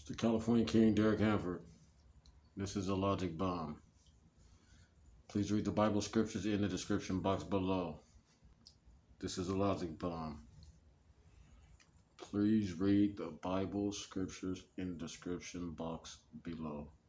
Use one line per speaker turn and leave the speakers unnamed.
It's the California King, Derek Hanford. This is a logic bomb. Please read the Bible scriptures in the description box below. This is a logic bomb. Please read the Bible scriptures in the description box below.